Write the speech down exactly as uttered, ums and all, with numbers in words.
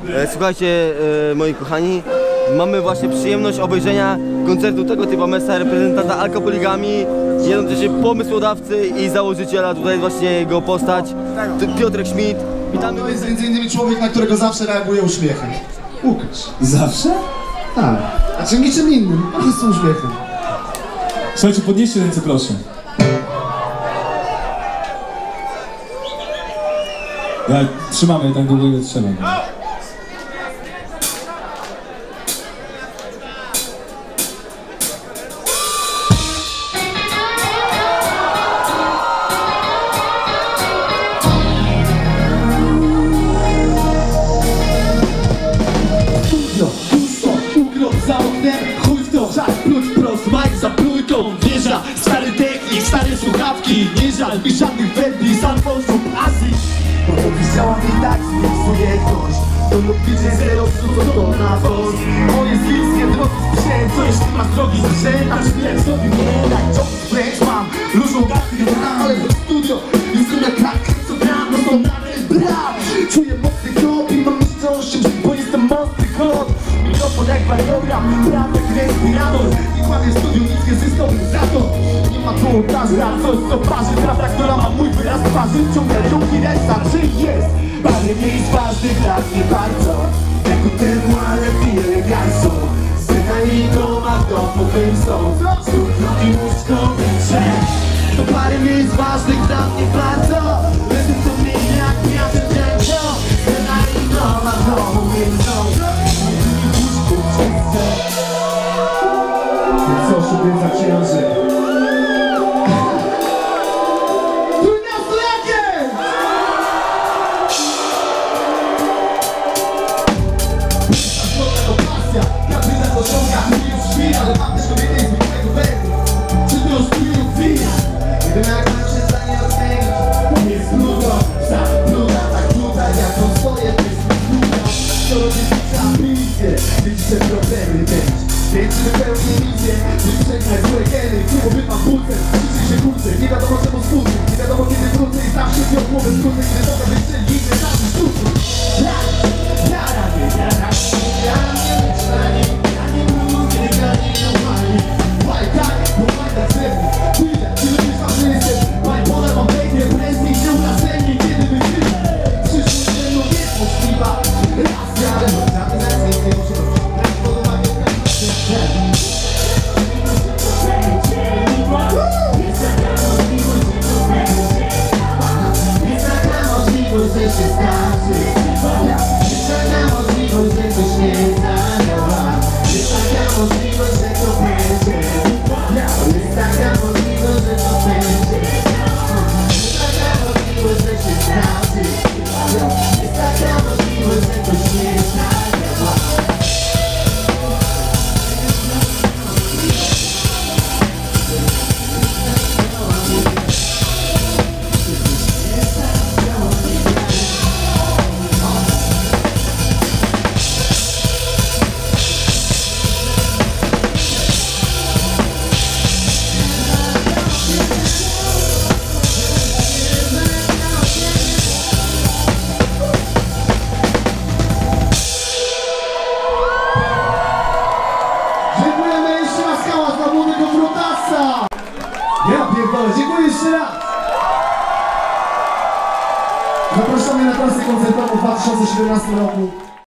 E, słuchajcie, e, moi kochani, mamy właśnie przyjemność obejrzenia koncertu tego typu Mesa, reprezentanta Alkopoligami, jednocześnie pomysłodawcy i założyciela, tutaj właśnie jego postać, Piotrek Schmidt. Witamy. To jest między innymi człowiek, na którego zawsze reaguje uśmiechem. Łukasz. Zawsze? Tak. A czym niczym innym, po prostu uśmiechem. Słuchajcie, podnieście ręce, proszę. Ja trzymamy tak długo, ile trzeba. Za oknem, chuj w to, żart, pluć prost, majk za plujką. Wjeżdża stary technik, stare słuchawki. Nie żal mi żadnych wędli, z Alfonsu Azji. Bo to widziała mi tak, zmiksuje ktoś. To lub gdzie zero, co to na woz. Moje zwiskie drogi sprzęt, co jeśli masz drogi sprzęt. A czy jak zrobił mnie, tak ciąg sprzęt mam. Luźną gadkę, ale w studio już tyle klatkę, co gram, no to nawet brak. Czuję mocny klop i mam myślność, bo jestem mocny kot. Mikrofon jak wariogram, prawek respirator. I kładę w studiu, nic nie zyskał za to. Nie ma tu ołtarza, coś co parzy. Prawda, która ma mój wyraz twarzy. Ciągle ruki ręca, czy jest? Parę miejsc ważnych dla mnie bardzo. Jak u temu, ale wiele garso. Syna i doma w domu bym są. Znów drogi łóżko wytrze. To parę miejsc ważnych dla mnie bardzo. Lecę to mnie jak miastem częścią. Syna i doma w domu bym są. Co sobie za księży? Trójnastolacie! To pasja, każdy na to ciąga. Mówi już chwila, ale mam też kobietę z mojego węgla. Czy to już tu nie odwija? Gdybym jak mam się za nie odmienić. Jest nuda, za nuda, tak nuda, jak on swoje pysmy nuda. To rodzice ambicje, widzicie problemy też. Więc wypełnię misję, by przegnać złe geny. Klubowy mam pulsem, krzyczy się kurczę. Nie wiadomo czemu spóźnię, nie wiadomo kiedy wrócę. I zawsze miał głowę skrócę, gdy dobra wystrzelimy na tym sztuce. Ja, ja ramię, ja ramię, ja nie myślanie. Ja nie mówię, ja nie normalnie. Why tak, bo fajna ze mnie. Tyle, tyle byś mam jestem. Bipolar mam wejdzie, presji się na scenie. Kiedy by ty przyszło ze mną jest możliwa. Racja, ale no żadne na nie muszę to przebrać. Podoba mnie tak. Jest taka możliwość, że się zdarzy. Jest taka możliwość, że coś nie zadziała. Jest taka możliwość, że to będzie. Jest taka możliwość, że to będzie. Jest taka możliwość, że się zdarzy. Jest taka możliwość, że coś nie zadziała. Dziękujemy jeszcze raz, hałas dla młodego Protasa! Ja pierdolę, dziękuję jeszcze raz! Zapraszamy na trasę koncertową w dwa tysiące siedemnastym roku.